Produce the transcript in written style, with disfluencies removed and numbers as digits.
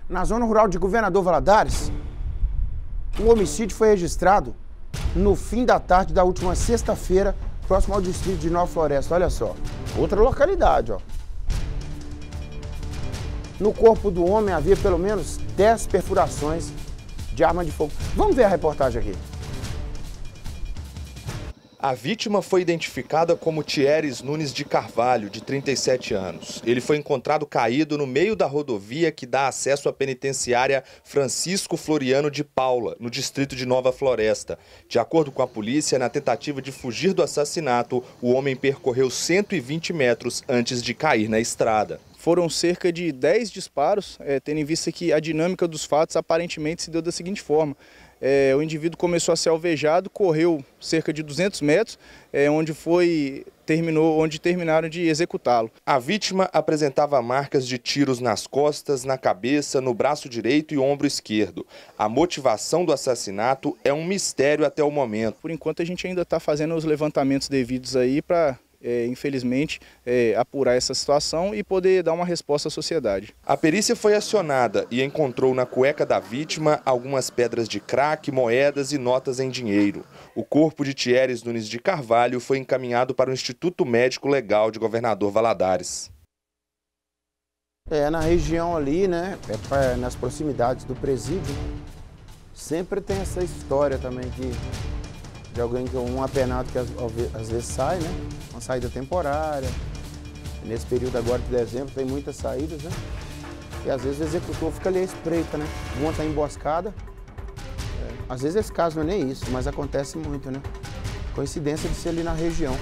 Na zona rural de Governador Valadares, um homicídio foi registrado no fim da tarde da última sexta-feira, próximo ao distrito de Nova Floresta. Olha só, outra localidade, ó. No corpo do homem havia pelo menos 10 perfurações de arma de fogo. Vamos ver a reportagem aqui. A vítima foi identificada como Thieres Nunes de Carvalho, de 37 anos. Ele foi encontrado caído no meio da rodovia que dá acesso à penitenciária Francisco Floriano de Paula, no distrito de Nova Floresta. De acordo com a polícia, na tentativa de fugir do assassinato, o homem percorreu 120 metros antes de cair na estrada. Foram cerca de 10 disparos, tendo em vista que a dinâmica dos fatos aparentemente se deu da seguinte forma. O indivíduo começou a ser alvejado, correu cerca de 200 metros, onde terminaram de executá-lo. A vítima apresentava marcas de tiros nas costas, na cabeça, no braço direito e ombro esquerdo. A motivação do assassinato é um mistério até o momento. Por enquanto a gente ainda está fazendo os levantamentos devidos aí para, infelizmente, apurar essa situação e poder dar uma resposta à sociedade. A perícia foi acionada e encontrou na cueca da vítima algumas pedras de crack, moedas e notas em dinheiro. O corpo de Thieres Nunes de Carvalho foi encaminhado para o Instituto Médico Legal de Governador Valadares. Na região ali, né, nas proximidades do presídio, sempre tem essa história também de alguém, um apenado que às vezes sai, né? Uma saída temporária. Nesse período agora de dezembro tem muitas saídas, né? E às vezes o executor fica ali à espreita, né? Uma está emboscada. Às vezes esse caso não é nem isso, mas acontece muito, né? Coincidência de ser ali na região.